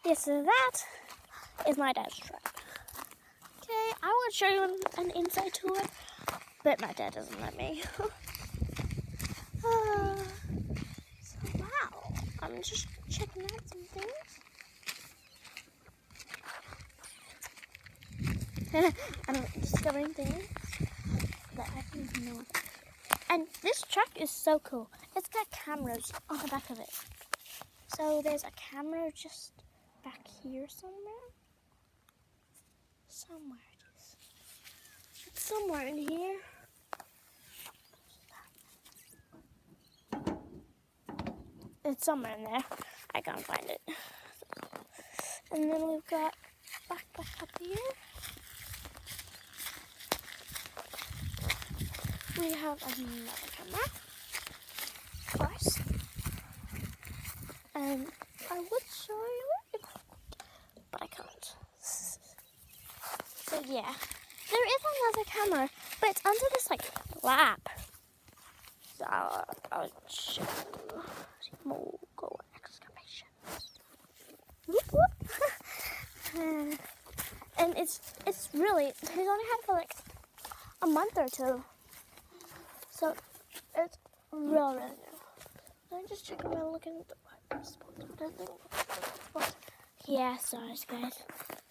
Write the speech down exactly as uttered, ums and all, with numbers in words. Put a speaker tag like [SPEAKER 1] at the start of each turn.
[SPEAKER 1] Yes, so that is my dad's truck. Okay, I want to show you an, an inside tour, but my dad doesn't let me. uh, so, wow, I'm just checking out some things. I'm discovering things that I didn't know about. And this truck is so cool. It's got cameras on the back of it. So there's a camera just back here somewhere. Somewhere it is. It's somewhere in here. It's somewhere in there. I can't find it. And then we've got back back up here. We have another camera. Of course. And I would show you it, but I can't. So yeah, there is another camera, but it's under this like lap. So I'll, I'll show you more go excavations. Whoop, whoop. uh, and it's it's really he's only had it for like a month or two, so it's real really new. Let me just check around looking at the right spot. Yeah, sorry guys.